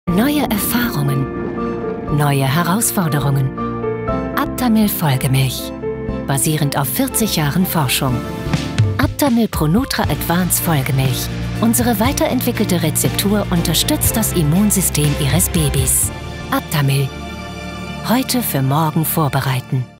Neue Erfahrungen, neue Herausforderungen. Aptamil Folgemilch, basierend auf 40 Jahren Forschung. Aptamil Pronutra Advanced Folgemilch. Unsere weiterentwickelte Rezeptur unterstützt das Immunsystem Ihres Babys. Aptamil. Heute für morgen vorbereiten.